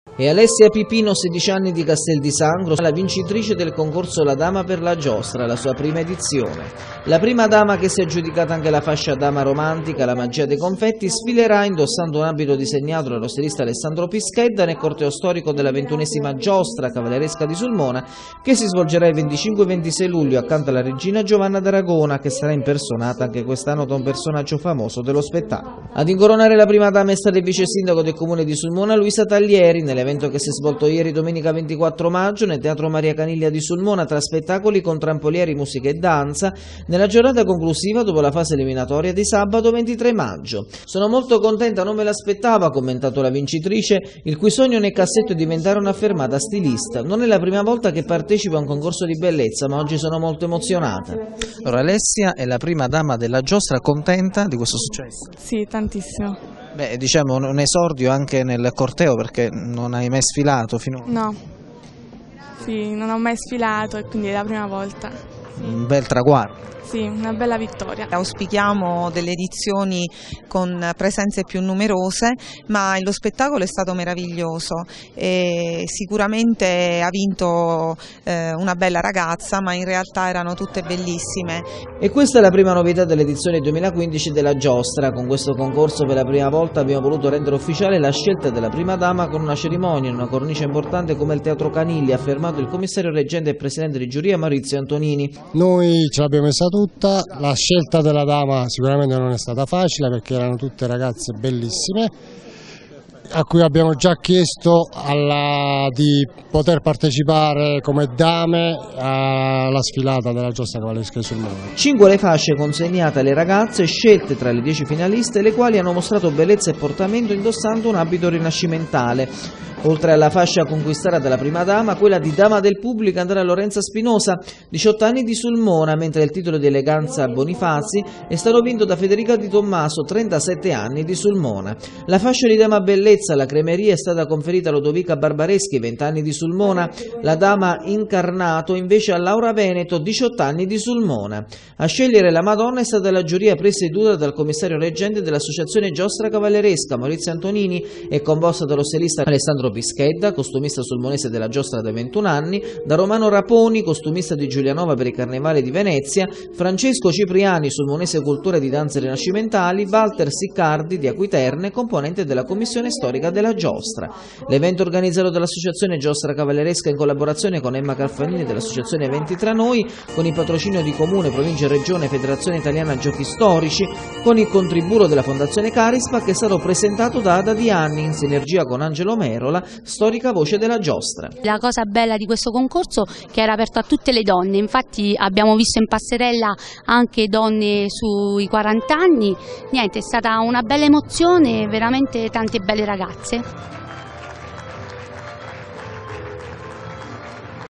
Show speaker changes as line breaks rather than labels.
E Alessia Pipino, 16 anni, di Castel di Sangro, la vincitrice del concorso La Dama per la Giostra, la sua prima edizione. La prima dama, che si è aggiudicata anche la fascia dama romantica, la magia dei confetti, sfilerà indossando un abito disegnato dallo stilista Alessandro Pischedda nel corteo storico della 21ª Giostra Cavalleresca di Sulmona, che si svolgerà il 25 e 26 luglio accanto alla regina Giovanna d'Aragona, che sarà impersonata anche quest'anno da un personaggio famoso dello spettacolo. Ad incoronare la prima dama è stato il vice sindaco del comune di Sulmona, Luisa Taglieri, nell'evento che si è svolto ieri domenica 24 maggio nel Teatro Maria Caniglia di Sulmona, tra spettacoli con trampolieri, musica e danza, nella giornata conclusiva dopo la fase eliminatoria di sabato 23 maggio. Sono molto contenta, non me l'aspettavo, ha commentato la vincitrice, il cui sogno nel cassetto è diventare un'affermata stilista. Non è la prima volta che partecipo a un concorso di bellezza, ma oggi sono molto emozionata. Allora, Alessia è la prima dama della Giostra, contenta di questo successo?
Sì, tantissimo.
Beh, diciamo un esordio anche nel corteo, perché non hai mai sfilato finora.
No, sì, non ho mai sfilato e quindi è la prima volta. Sì.
Un bel traguardo.
Sì, una bella vittoria.
Auspichiamo delle edizioni con presenze più numerose, ma lo spettacolo è stato meraviglioso e sicuramente ha vinto una bella ragazza, ma in realtà erano tutte bellissime.
E questa è la prima novità dell'edizione 2015 della Giostra. Con questo concorso per la prima volta abbiamo voluto rendere ufficiale la scelta della prima dama con una cerimonia in una cornice importante come il Teatro Caniglia, ha affermato il commissario reggente e presidente di giuria Maurizio Antonini.
Noi ce l'abbiamo messa tutta, la scelta della dama sicuramente non è stata facile perché erano tutte ragazze bellissime a cui abbiamo già chiesto di poter partecipare come dame alla sfilata della Giostra Cavalleresca di Sulmona.
5 le fasce consegnate alle ragazze scelte tra le 10 finaliste, le quali hanno mostrato bellezza e portamento indossando un abito rinascimentale. Oltre alla fascia conquistata dalla prima dama, quella di dama del pubblico andrà a Lorenza Spinosa, 18 anni, di Sulmona, mentre il titolo di eleganza Bonifazi è stato vinto da Federica Di Tommaso, 37 anni, di Sulmona. La fascia di dama bellezza alla cremeria è stata conferita a Lodovica Barbareschi, 20 anni, di Sulmona. La dama incarnato invece a Laura Veneto, 18 anni, di Sulmona. A scegliere la Madonna è stata la giuria presieduta dal commissario reggente dell'associazione Giostra Cavalleresca Maurizio Antonini e composta dallo stilista Alessandro Pischedda, costumista sulmonese della Giostra da 21 anni, da Romano Raponi, costumista di Giulianova per il Carnevale di Venezia, Francesco Cipriani, sulmonese cultura e di danze rinascimentali, Walter Siccardi di Acquiterne, componente della commissione storica della Giostra. L'evento organizzato dall'associazione Giostra Cavalleresca in collaborazione con Emma Calfanini dell'associazione Eventi Tra Noi, con il patrocinio di Comune, Provincia e Regione, Federazione Italiana Giochi Storici, con il contributo della Fondazione Carispa, che è stato presentato da Ada Dianni in sinergia con Angelo Merola, storica voce della Giostra.
La cosa bella di questo concorso è che era aperto a tutte le donne, infatti abbiamo visto in passerella anche donne sui 40 anni, niente, è stata una bella emozione, veramente tante belle ragazze.